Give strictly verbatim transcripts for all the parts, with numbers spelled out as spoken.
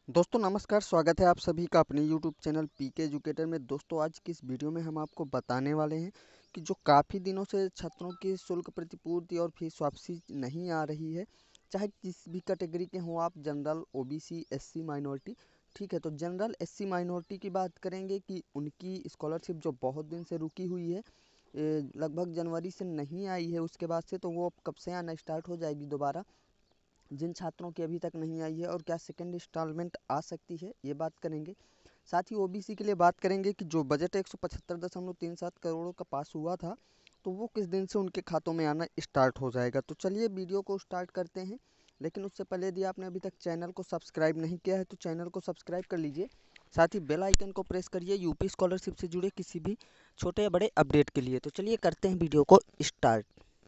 दोस्तों नमस्कार, स्वागत है आप सभी का अपने यूट्यूब चैनल पीके एजुकेटर में। दोस्तों आज की इस वीडियो में हम आपको बताने वाले हैं कि जो काफ़ी दिनों से छात्रों की शुल्क प्रतिपूर्ति और फीस वापसी नहीं आ रही है, चाहे किस भी कैटेगरी के हों आप, जनरल, ओबीसी, एससी, माइनॉरिटी। ठीक है, तो जनरल, एससी, माइनॉरिटी की बात करेंगे कि उनकी स्कॉलरशिप जो बहुत दिन से रुकी हुई है, ए, लगभग जनवरी से नहीं आई है, उसके बाद से तो वो अब कब से आना स्टार्ट हो जाएगी दोबारा। जिन छात्रों की अभी तक नहीं आई है और क्या सेकंड इंस्टॉलमेंट आ सकती है, ये बात करेंगे। साथ ही ओबीसी के लिए बात करेंगे कि जो बजट एक सौ पचहत्तर दशमलव तीन सात करोड़ का पास हुआ था, तो वो किस दिन से उनके खातों में आना स्टार्ट हो जाएगा। तो चलिए वीडियो को स्टार्ट करते हैं, लेकिन उससे पहले यदि आपने अभी तक चैनल को सब्सक्राइब नहीं किया है तो चैनल को सब्सक्राइब कर लीजिए। साथ ही बेल आइकन को प्रेस करिए यूपी स्कॉलरशिप से जुड़े किसी भी छोटे या बड़े अपडेट के लिए। तो चलिए करते हैं वीडियो को स्टार्ट।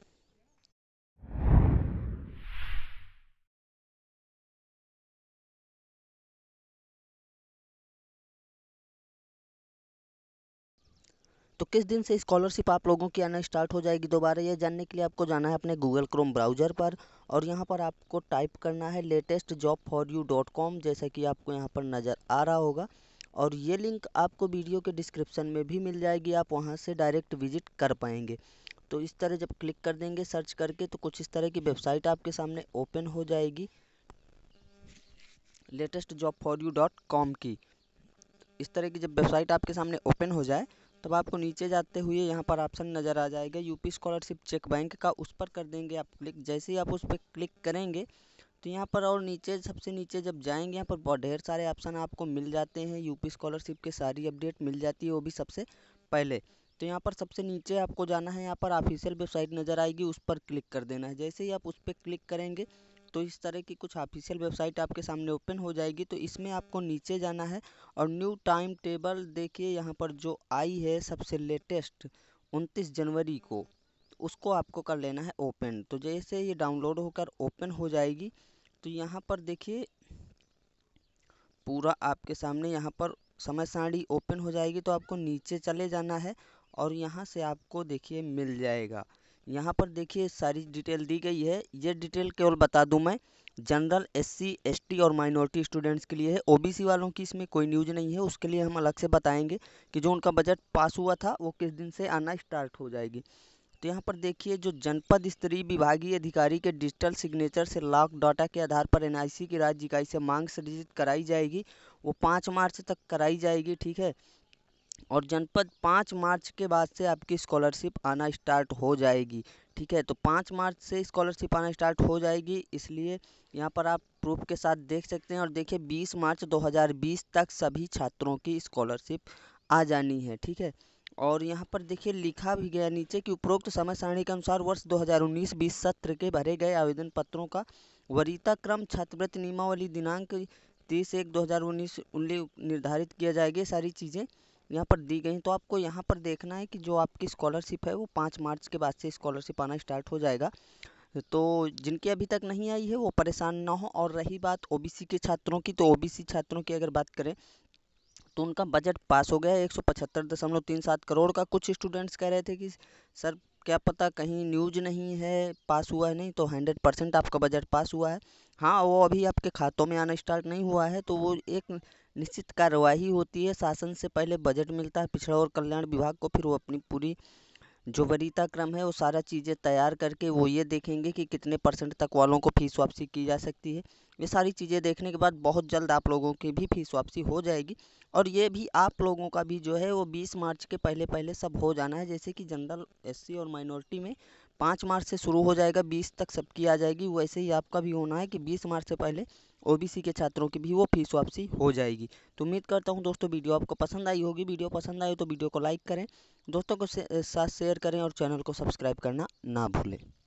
तो किस दिन से स्कॉलरशिप आप लोगों की आना स्टार्ट हो जाएगी दोबारा, ये जानने के लिए आपको जाना है अपने गूगल क्रोम ब्राउज़र पर और यहाँ पर आपको टाइप करना है latest job for you dot com, जैसा कि आपको यहाँ पर नज़र आ रहा होगा। और ये लिंक आपको वीडियो के डिस्क्रिप्शन में भी मिल जाएगी, आप वहाँ से डायरेक्ट विजिट कर पाएंगे। तो इस तरह जब क्लिक कर देंगे सर्च करके तो कुछ इस तरह की वेबसाइट आपके सामने ओपन हो जाएगी, latest job for you dot com की। इस तरह की जब वेबसाइट आपके सामने ओपन हो जाए तब आपको नीचे जाते हुए यहाँ पर ऑप्शन नज़र आ जाएगा यूपी स्कॉलरशिप चेक बैंक का, उस पर कर देंगे आप क्लिक। जैसे ही आप उस पर क्लिक करेंगे तो यहाँ पर और नीचे सबसे नीचे जब जाएंगे यहाँ पर बहुत ढेर सारे ऑप्शन आपको मिल जाते हैं, यूपी स्कॉलरशिप के सारी अपडेट मिल जाती है, वो भी सबसे पहले। तो यहाँ पर सबसे नीचे आपको जाना है, यहाँ पर ऑफिशियल वेबसाइट नज़र आएगी, उस पर क्लिक कर देना है। जैसे ही आप उस पर क्लिक करेंगे तो इस तरह की कुछ ऑफिशियल वेबसाइट आपके सामने ओपन हो जाएगी। तो इसमें आपको नीचे जाना है और न्यू टाइम टेबल देखिए यहाँ पर जो आई है सबसे लेटेस्ट उनतीस जनवरी को, उसको आपको कर लेना है ओपन। तो जैसे ये डाउनलोड होकर ओपन हो जाएगी तो यहाँ पर देखिए पूरा आपके सामने यहाँ पर समय सारणी ओपन हो जाएगी। तो आपको नीचे चले जाना है और यहाँ से आपको देखिए मिल जाएगा। यहाँ पर देखिए सारी डिटेल दी गई है। ये डिटेल केवल बता दूं मैं, जनरल, एससी, एसटी और माइनॉरिटी स्टूडेंट्स के लिए है। ओबीसी वालों की इसमें कोई न्यूज़ नहीं है, उसके लिए हम अलग से बताएंगे कि जो उनका बजट पास हुआ था वो किस दिन से आना स्टार्ट हो जाएगी। तो यहाँ पर देखिए जो जनपद स्तरीय विभागीय अधिकारी के डिजिटल सिग्नेचर से लॉक डाटा के आधार पर एनआईसी की राज्य इकाई से मांग सृजित कराई जाएगी, वो पाँच मार्च तक कराई जाएगी। ठीक है, और जनपद पाँच मार्च के बाद से आपकी स्कॉलरशिप आना स्टार्ट हो जाएगी। ठीक है, तो पाँच मार्च से स्कॉलरशिप आना स्टार्ट हो जाएगी, इसलिए यहाँ पर आप प्रूफ के साथ देख सकते हैं। और देखिए बीस मार्च दो हज़ार बीस तक सभी छात्रों की स्कॉलरशिप आ जानी है। ठीक है, और यहाँ पर देखिए लिखा भी गया नीचे कि उपरोक्त समय सारणी के अनुसार वर्ष दो हज़ार उन्नीस बीस सत्र के भरे गए आवेदन पत्रों का वरीयता क्रम छात्रवृत्ति नियमावली दिनांक तीस एक दो हज़ार उन्नीस निर्धारित किया जाएगा। ये सारी चीज़ें यहाँ पर दी गई। तो आपको यहाँ पर देखना है कि जो आपकी स्कॉलरशिप है वो पाँच मार्च के बाद से स्कॉलरशिप आना स्टार्ट हो जाएगा। तो जिनकी अभी तक नहीं आई है वो परेशान ना हो। और रही बात ओबीसी के छात्रों की, तो ओबीसी छात्रों की अगर बात करें तो उनका बजट पास हो गया एक सौ पचहत्तर दशमलव तीन सात करोड़ का। कुछ स्टूडेंट्स कह रहे थे कि सर क्या पता कहीं न्यूज नहीं है, पास हुआ है नहीं, तो हंड्रेड परसेंट आपका बजट पास हुआ है। हाँ, वो अभी आपके खातों में आना स्टार्ट नहीं हुआ है, तो वो एक निश्चित कार्यवाही होती है। शासन से पहले बजट मिलता है पिछड़ा और कल्याण विभाग को, फिर वो अपनी पूरी जो वरीयता क्रम है वो सारा चीज़ें तैयार करके वो ये देखेंगे कि कितने परसेंट तक वालों को फीस वापसी की जा सकती है। ये सारी चीज़ें देखने के बाद बहुत जल्द आप लोगों की भी फीस वापसी हो जाएगी। और ये भी आप लोगों का भी जो है वो बीस मार्च के पहले पहले सब हो जाना है। जैसे कि जनरल, एससी और माइनॉरिटी में पाँच मार्च से शुरू हो जाएगा, बीस तक सबकी आ जाएगी, वैसे ही आपका भी होना है कि बीस मार्च से पहले ओबीसी के छात्रों की भी वो फीस वापसी हो जाएगी। तो उम्मीद करता हूँ दोस्तों वीडियो आपको पसंद आई होगी। वीडियो पसंद आई तो वीडियो को लाइक करें, दोस्तों को से, साथ शेयर करें और चैनल को सब्सक्राइब करना ना भूलें।